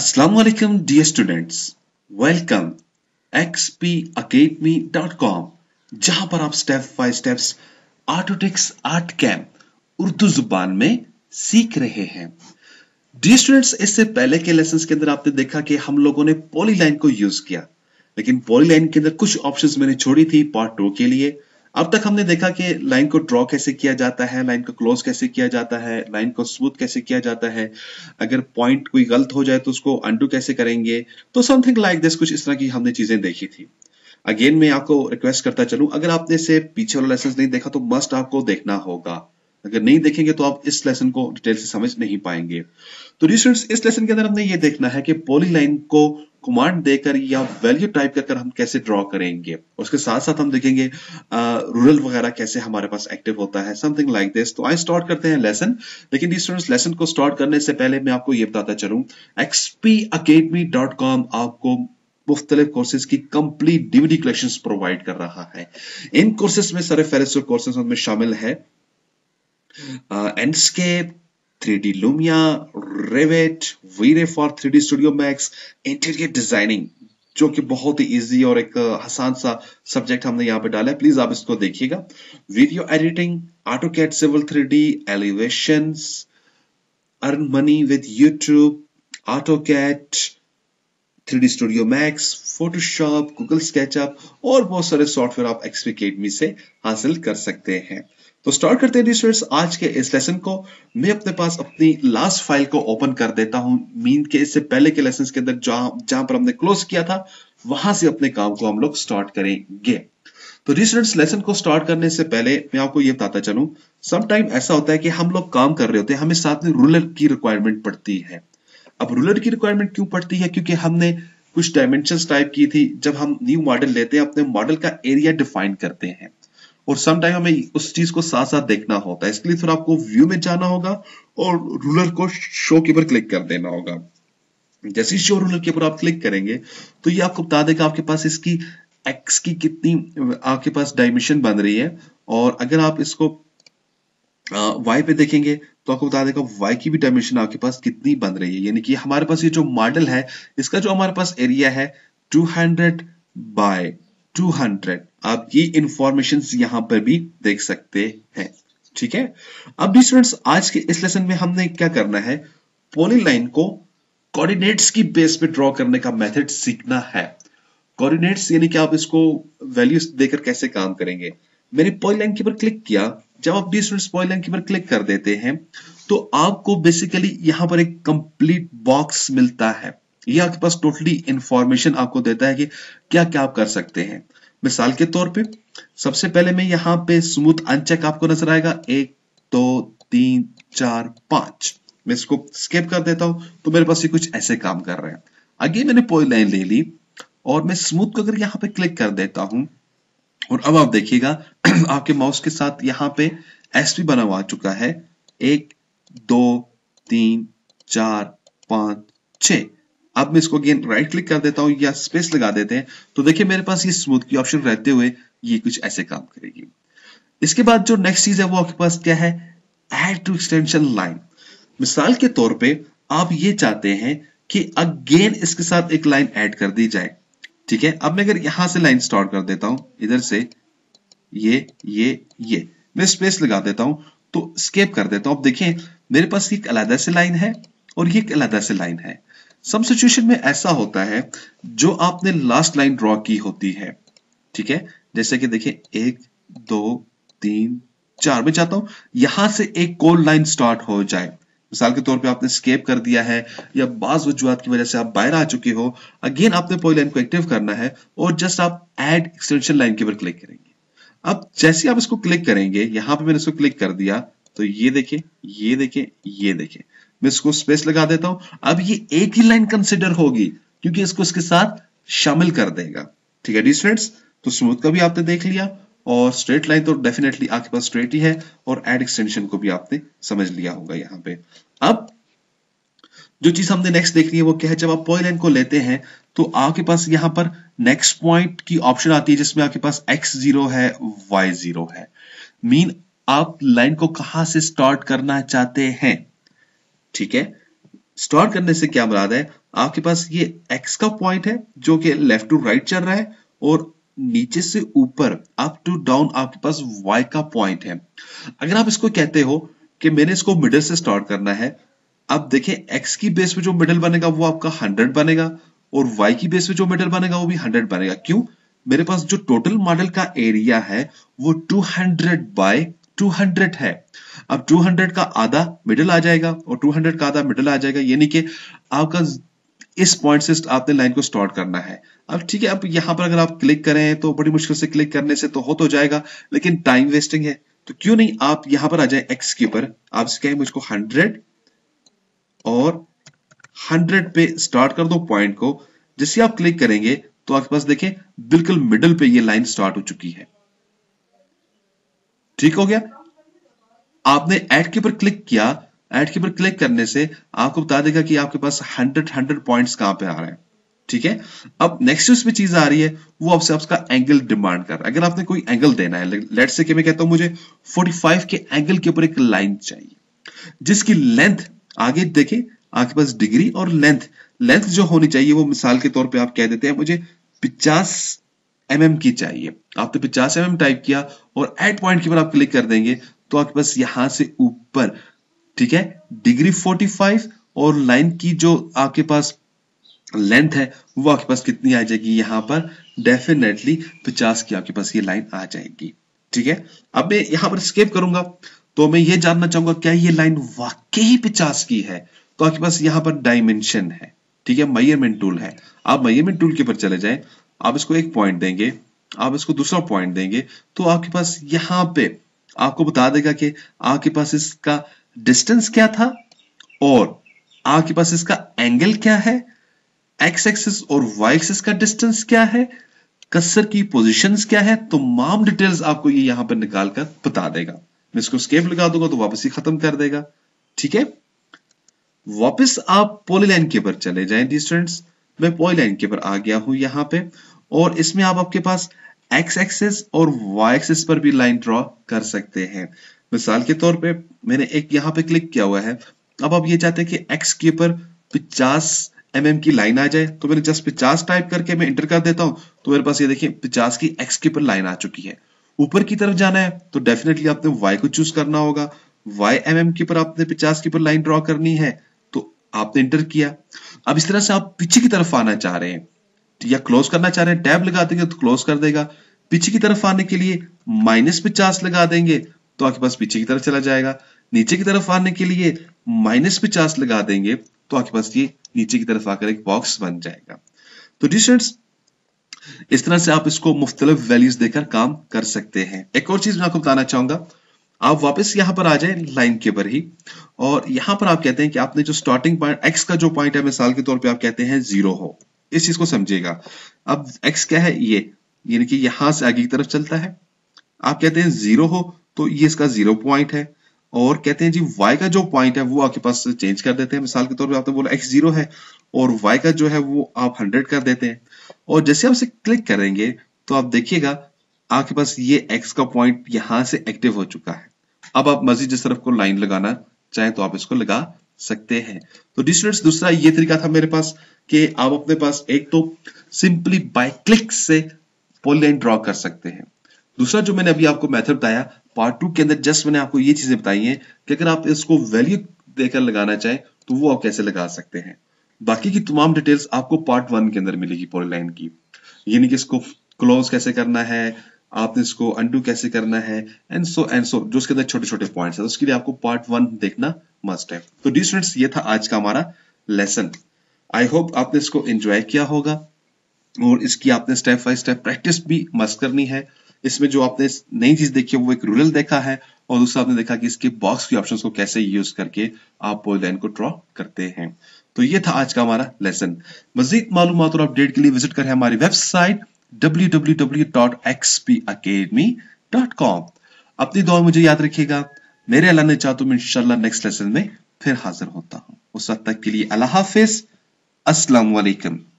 Assalamu alaikum dear students. Welcome xpacademy.com जहां पर आप स्टेप बाय स्टेप्स ऑटोटेक्स आर्ट कैम्प उर्दू जुबान में सीख रहे हैं। डियर स्टूडेंट्स, इससे पहले के लेसन्स के अंदर आपने देखा कि हम लोगों ने पॉलीलाइन को यूज किया, लेकिन पॉलीलाइन के अंदर कुछ ऑप्शंस मैंने छोड़ी थी पार्ट 2 के लिए। अब तक हमने देखा कि लाइन को ड्रॉ कैसे किया जाता है, लाइन को क्लोज कैसे किया जाता है, लाइन को स्मूथ कैसे किया जाता है, अगर पॉइंट कोई गलत हो जाए तो उसको अंडू कैसे करेंगे, तो समथिंग लाइक दिस, कुछ इस तरह की हमने चीजें देखी थी। अगेन मैं आपको रिक्वेस्ट करता चलूं, अगर आपने से पीछे वाला लेसन नहीं देखा तो मस्ट आपको देखना होगा। अगर नहीं देखेंगे तो आप इस लेसन को डिटेल से समझ नहीं पाएंगे। तो स्टूडेंट्स, इस लेसन के अंदर हमने ये देखना है कि पॉलीलाइन को कमांड देकर या वैल्यू टाइप कर हम कैसे ड्रॉ करेंगे। उसके साथ साथ हम देखेंगे रूरल वगैरह कैसे हमारे पास एक्टिव होता है, समथिंग लाइक दिस। तो आइए स्टार्ट करते हैं लेसन। लेकिन स्टूडेंट्स, लेसन को स्टार्ट करने से पहले मैं आपको ये बताता चलूं, xpacademy.com आपको मुख्तलिफ कोर्सेज की कंप्लीट डीवीडी कलेक्शंस प्रोवाइड कर रहा है। इन कोर्सेज में सारे फेरिस कोर्सेज उनमें शामिल है एंडस्केप, 3D Lumia, Revit, VRay for 3D studio max, interior designing, जो कि बहुत ही इजी और एक आसान सा सब्जेक्ट हमने यहाँ पे डाला है। प्लीज आप इसको देखिएगा। Video editing, AutoCAD civil 3D, elevations, earn money with YouTube, AutoCAD, 3D studio max, Photoshop, Google SketchUp और बहुत सारे सॉफ्टवेयर आप XP Academy से हासिल कर सकते हैं। तो स्टार्ट करते हैं स्टूडेंट्स आज के इस लेसन को। मैं अपने पास अपनी लास्ट फाइल को ओपन कर देता हूं, मीन के इससे पहले के लेसन के अंदर जहां पर हमने क्लोज किया था वहां से अपने काम को हम लोग स्टार्ट करेंगे। तो स्टूडेंट्स, लेसन को स्टार्ट करने से पहले मैं आपको ये बताता चलूं, सम टाइम ऐसा होता है कि हम लोग काम कर रहे होते हैं, हमें साथ में रूलर की रिक्वायरमेंट पड़ती है। अब रूलर की रिक्वायरमेंट क्यों पड़ती है? क्योंकि हमने कुछ डायमेंशंस टाइप की थी। जब हम न्यू मॉडल लेते हैं, अपने मॉडल का एरिया डिफाइन करते हैं और सम टाइम हमें उस चीज को साथ साथ देखना होता है। इसके लिए थोड़ा आपको व्यू में जाना होगा और रूलर को शो के ऊपर क्लिक कर देना होगा। जैसे ही शो रूलर के ऊपर आप क्लिक करेंगे तो ये आपको बता देगा आपके पास इसकी एक्स की कितनी आपके पास डायमेंशन बन रही है, और अगर आप इसको वाई पे देखेंगे तो आपको बता देगा वाई की भी डायमेंशन आपके पास कितनी बन रही है। यानी कि हमारे पास ये जो मॉडल है इसका जो हमारे पास एरिया है 200 बाय 200, आप ये इंफॉर्मेशन यहां पर भी देख सकते हैं। ठीक है। अब स्टूडेंट्स, आज के इस लेसन में हमने क्या करना है, पॉलीलाइन को कोऑर्डिनेट्स की बेस पे ड्रॉ करने का मेथड सीखना है। कोऑर्डिनेट्स यानी कि आप इसको वैल्यूज देकर कैसे काम करेंगे। मैंने पॉलीलाइन के ऊपर क्लिक किया। जब आप स्टूडेंट्स पॉलीलाइन के ऊपर क्लिक कर देते हैं तो आपको बेसिकली यहां पर एक कंप्लीट बॉक्स मिलता है। ये आपके पास टोटली इंफॉर्मेशन आपको देता है कि क्या क्या आप कर सकते हैं। मिसाल के तौर पे सबसे पहले मैं यहाँ पे स्मूथ अनचेक आपको नजर आएगा, 1 2 3 4 5। मैं इसको स्किप कर देता हूं तो मेरे पास ये कुछ ऐसे काम कर रहे हैं। आगे मैंने पॉलीलाइन ले ली और मैं स्मूथ को अगर यहाँ पे क्लिक कर देता हूं और अब आप देखिएगा आपके माउस के साथ यहाँ पे एस भी बना हुआ आ चुका है, 1 2 3 4 5 6। अब मैं इसको अगेन राइट क्लिक कर देता हूं या स्पेस लगा देते हैं तो देखिए मेरे पास ये स्मूथ की ऑप्शन रहते हुए ये कुछ ऐसे काम करेगी। इसके बाद जो नेक्स्ट चीज है वो आपके पास क्या है, ऐड टू एक्सटेंशन लाइन। मिसाल के तौर पे आप ये चाहते हैं कि अगेन इसके साथ एक लाइन ऐड कर दी जाए। ठीक है। अब मैं अगर यहां से लाइन स्टार्ट कर देता हूं, इधर से ये मैं स्पेस लगा देता हूं तो स्केप कर देता हूं। अब देखिए मेरे पास एक अलग से लाइन है और ये एक अलग से लाइन है। सम सिचुएशन में ऐसा होता है जो आपने लास्ट लाइन ड्रॉ की होती है। ठीक है। जैसे कि देखिए 1 2 3 4, मैं चाहता हूं यहां से एक कोल लाइन स्टार्ट हो जाए। मिसाल के तौर पे आपने स्केप कर दिया है या बाज वजूहात की वजह से आप बाहर आ चुके हो, अगेन आपने पॉलीलाइन को एक्टिव करना है और जस्ट आप ऐड एक्सटेंशन लाइन के ऊपर क्लिक करेंगे। अब जैसे आप इसको क्लिक करेंगे, यहां पे मैंने इसको क्लिक कर दिया तो ये देखें मैं इसको स्पेस लगा देता हूं। अब ये एक ही लाइन कंसिडर होगी क्योंकि इसको इसके साथ शामिल कर देगा। ठीक है स्टूडेंट्स, तो स्मूथ का भी आपने देख लिया और स्ट्रेट लाइन तो डेफिनेटली आपके पास स्ट्रेट ही है और एड एक्सटेंशन को भी आपने समझ लिया होगा यहाँ पे। अब जो चीज हमने नेक्स्ट देखनी है वो क्या है, जब आप पॉलीलाइन को लेते हैं तो आपके पास यहाँ पर नेक्स्ट पॉइंट की ऑप्शन आती है जिसमें आपके पास x0 है, y0 है। मीन आप लाइन को कहां से स्टार्ट करना चाहते हैं। ठीक है। स्टार्ट करने से क्या मुराद है, आपके पास ये x का पॉइंट है जो कि लेफ्ट टू राइट चल रहा है, और नीचे से ऊपर अप टू डाउन आपके पास y का पॉइंट है। अगर आप इसको कहते हो कि मैंने इसको मिडिल से स्टार्ट करना है, अब देखें x की बेस पे जो मिडिल बनेगा वो आपका 100 बनेगा, और y की बेस पे जो मिडिल बनेगा वो भी 100 बनेगा। क्यों? मेरे पास जो टोटल मॉडल का एरिया है वो 200 बाय 200 है। अब 200 का आधा मिडिल आ जाएगा और 200 का आधा मिडिल आ जाएगा, यानी कि आपका इस पॉइंट से आपने लाइन को स्टार्ट करना है। अब ठीक है, अब यहां पर अगर आप क्लिक करें तो बड़ी मुश्किल से क्लिक करने से तो हो तो जाएगा, लेकिन टाइम वेस्टिंग है, तो क्यों नहीं आप यहां पर आ जाए x के ऊपर, आप कहें मुझको 100 और 100 पे स्टार्ट कर दो पॉइंट को। जैसे आप क्लिक करेंगे तो आपके पास देखें बिल्कुल मिडिल पे ये लाइन स्टार्ट हो चुकी है। ठीक हो गया? आपने ऐड के ऊपर क्लिक किया, ऐड के ऊपर क्लिक करने से आपको बता देगा कि आपके पास 100 पॉइंट्स कहां पे आ रहे हैं। ठीक है, अब नेक्स्ट उसमें चीज आ रही है वो आपसे आपका एंगल डिमांड कर रहा है। अगर आपने कोई एंगल देना है, लेट्स से कि मैं कहता हूं मुझे 45 के एंगल के ऊपर एक लाइन चाहिए जिसकी लेंथ, आगे देखें आपके पास डिग्री और लेंथ, लेंथ जो होनी चाहिए वो मिसाल के तौर पे आप कह देते हैं मुझे 50 mm की चाहिए। आपने 50 mm टाइप किया और एड पॉइंट के ऊपर आप क्लिक कर देंगे तो आपके पास यहां से ऊपर, ठीक है, डिग्री 45 और लाइन की जो आपके पास लेंथ है वो आपके पास कितनी आ जाएगी, यहां पर डेफिनेटली 50 की आपके पास ये लाइन आ जाएगी। ठीक है, अब मैं यहां पर स्केप करूंगा तो मैं ये जानना चाहूंगा क्या ये लाइन वाकई 50 की है, तो आपके पास यहां पर डायमेंशन है। ठीक है, मेजरमेंट टूल है, आप मेजरमेंट टूल के ऊपर चले जाएं, आप इसको एक पॉइंट देंगे, आप इसको दूसरा पॉइंट देंगे, तो आपके पास यहां पे आपको बता देगा कि आपके पास इसका डिस्टेंस क्या था और आपके पास इसका एंगल क्या है, एक्स एक्सिस और वाई एक्सिस का डिस्टेंस क्या है, कर्सर की पोजीशंस क्या है, तमाम डिटेल्स आपको ये यहां पर निकाल कर बता देगा। मैं इसको स्केप लगा दूंगा तो वापस ही खत्म कर देगा। ठीक है, वापस आप पॉलीलाइन के ऊपर चले जाएं डी स्टूडेंट्स, मैं पॉलीलाइन के ऊपर आ गया हूं यहां पे, और इसमें आप आपके पास एक्स एक्सिस और वाई एक्सिस पर भी लाइन ड्रॉ कर सकते हैं। मिसाल के तौर पे मैंने एक यहां पे क्लिक किया हुआ है, अब आप ये चाहते हैं कि एक्स के ऊपर 50 mm की लाइन आ जाए, तो मैंने जस्ट 50 टाइप करके मैं इंटर कर देता हूं, तो मेरे पास ये देखिए 50 की एक्स के ऊपर लाइन आ चुकी है। ऊपर की तरफ जाना है तो डेफिनेटली आपने वाई को चूज करना होगा, वाई mm के ऊपर आपने 50 के ऊपर लाइन ड्रॉ करनी है, तो आपने इंटर किया। अब इस तरह से आप पीछे की तरफ आना चाह रहे हैं या क्लोज करना चाह रहे हैं, टैब लगा देंगे तो क्लोज कर देगा। पीछे की तरफ आने के लिए -50 लगा देंगे तो आपके पास पीछे की तरफ चला जाएगा। नीचे की तरफ आने के लिए -50 लगा देंगे तो आपके पास ये नीचे की तरफ आकर एक बॉक्स बन जाएगा। तो डिस्टेंस इस तरह से आप इसको मुख्तलिफ वैल्यूज देकर काम कर सकते हैं। एक और चीज मैं आपको बताना चाहूंगा, आप वापस यहां पर आ जाए लाइन के ऊपर ही, और यहां पर आप कहते हैं कि आपने जो स्टार्टिंग पॉइंट एक्स का जो पॉइंट है मिसाल के तौर पे आप कहते हैं 0 हो, इस चीज को समझिएगा। अब एक्स क्या है, ये यानी कि यहां से आगे की तरफ चलता है, आप कहते हैं 0 हो तो ये इसका 0 पॉइंट है, और कहते हैं जी y का जो पॉइंट है वो आपके पास चेंज कर देते हैं। मिसाल के तौर पे आपने बोला x 0 है और y का जो है वो आप 100 कर देते हैं, और जैसे आप इसे क्लिक करेंगे तो आप देखिएगा आपके पास ये x का पॉइंट यहां से एक्टिव हो चुका है। अब आप मजीद जिस तरफ को लाइन लगाना चाहें तो आप इसको लगा सकते हैं। तो डिस्टेंस दूसरा ये तरीका था मेरे पास कि आप अपने पास एक तो सिंपली बाय क्लिक से पॉलीलाइन ड्रॉ कर सकते हैं, दूसरा जो मैंने अभी आपको मेथड बताया पार्ट 2 के अंदर जस्ट मैंने आपको ये चीजें बताई हैं कि अगर आप इसको वैल्यू देकर लगाना चाहें तो वो आप कैसे लगा सकते हैं। बाकी की तमाम डिटेल्स आपको पार्ट 1 के अंदर मिलेगी पॉलीलाइन की, यानी कि इसको क्लोज कैसे करना है, आपने इसको अनडू कैसे करना है, एंड सो जो उसके अंदर छोटे छोटे पॉइंट्स है, उसके लिए आपको पार्ट 1 देखना मस्ट है। तो डी स्टूडेंट्स ये था आज का हमारा लेसन। आई होप आपने इसको एंजॉय किया होगा और इसकी आपने स्टेप बाय स्टेप प्रैक्टिस भी मस्ट करनी है। इसमें जो आपने नई चीज देखी है वो एक रूरल देखा है, और दूसरा आपने देखा कि इसके बॉक्स की ऑप्शंस को कैसे यूज करके आप पॉलीलाइन को ड्रॉ करते हैं। तो ये था आज का हमारा लेसन। मजीद मालूमात और अपडेट के लिए विजिट करें हमारी वेबसाइट www.xpacademy.com। अपनी दुआ मुझे याद रखिएगा, मेरे अल्लाह ने चाहा तो मैं इंशाल्लाह नेक्स्ट लेसन में फिर हाजिर होता हूं। उस वक्त तक के लिए अल्लाह हाफिज, अस्सलाम वालेकुम।